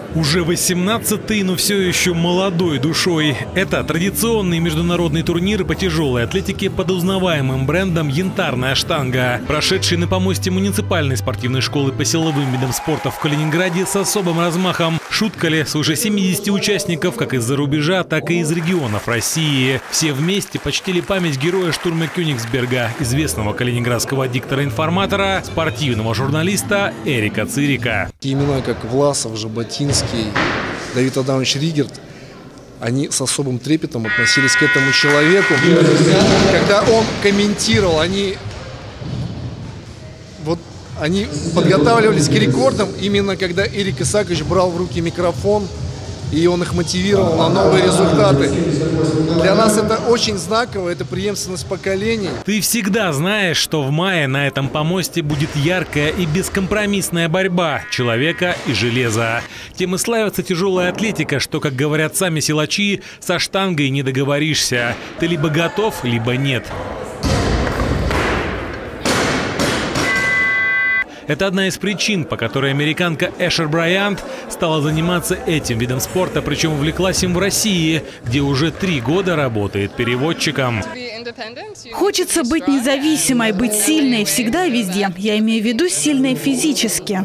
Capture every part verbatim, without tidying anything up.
Уже восемнадцатый, но все еще молодой душой. Это традиционный международный турнир по тяжелой атлетике под узнаваемым брендом «Янтарная штанга», прошедший на помосте муниципальной спортивной школы по силовым видам спорта в Калининграде с особым размахом. Шутка ли, свыше семидесяти участников как из-за рубежа, так и из регионов России. Все вместе почтили память героя штурма Кёнигсберга, известного калининградского диктора-информатора, спортивного журналиста Эрика Цирика. Имена как Власов, Жаботинский, Давид Адамович Ригерт, они с особым трепетом относились к этому человеку. Когда он комментировал, они, вот, они подготавливались к рекордам, именно когда Эрик Исаакович брал в руки микрофон, и он их мотивировал на новые результаты. Для нас это очень знаково, это преемственность поколений. Ты всегда знаешь, что в мае на этом помосте будет яркая и бескомпромиссная борьба человека и железа. Тем и славится тяжелая атлетика, что, как говорят сами силачи, со штангой не договоришься. Ты либо готов, либо нет. Это одна из причин, по которой американка Эшер Брайант стала заниматься этим видом спорта, причем увлеклась им в России, где уже три года работает переводчиком. Хочется быть независимой, быть сильной всегда и везде. Я имею в виду сильной физически.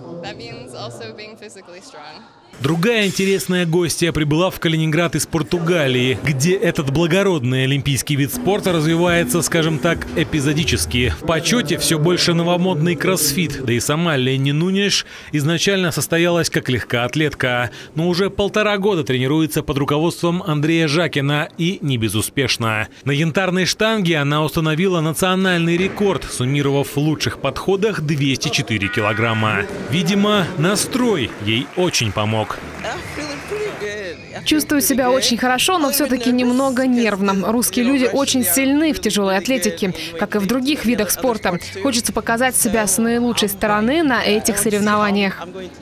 Другая интересная гостья прибыла в Калининград из Португалии, где этот благородный олимпийский вид спорта развивается, скажем так, эпизодически. В почете все больше новомодный кроссфит, да и сама Ленни Нунеш изначально состоялась как легкоатлетка, но уже полтора года тренируется под руководством Андрея Жакина и не безуспешно. На янтарной штанге она установила национальный рекорд, суммировав в лучших подходах двести четыре килограмма. Видимо, настрой ей очень помог. Чувствую себя очень хорошо, но все-таки немного нервно. Русские люди очень сильны в тяжелой атлетике, как и в других видах спорта. Хочется показать себя с наилучшей стороны на этих соревнованиях.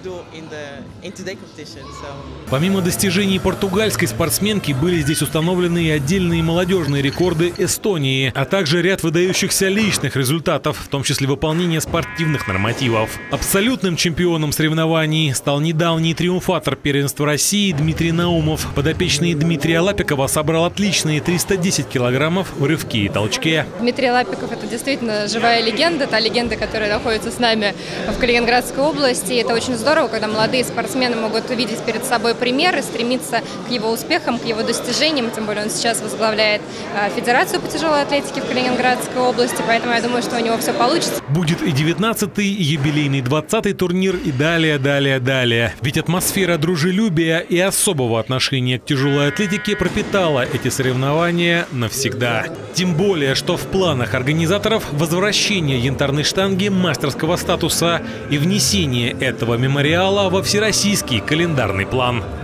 Помимо достижений португальской спортсменки, были здесь установлены и отдельные молодежные рекорды Эстонии, а также ряд выдающихся личных результатов, в том числе выполнение спортивных нормативов. Абсолютным чемпионом соревнований стал недавний триумфатор первенства России Дмитрий Наумов. Подопечный Дмитрия Лапикова собрал отличные триста десять килограммов в рывке и толчке. Дмитрий Лапиков – это действительно живая легенда, та легенда, которая находится с нами в Калининградской области. И это очень здорово, когда молодые спортсмены могут видеть перед собой пример и стремиться к его успехам, к его достижениям. Тем более он сейчас возглавляет Федерацию по тяжелой атлетике в Калининградской области, поэтому я думаю, что у него все получится. Будет и девятнадцатый, и юбилейный двадцатый турнир, и далее, далее, далее. Ведь атмосфера дружелюбия и особого отношения к тяжелой атлетике пропитала эти соревнования навсегда. Тем более, что в планах организаторов возвращение янтарной штанги мастерского статуса и внесение этого мемориала во всероссийский календарный план.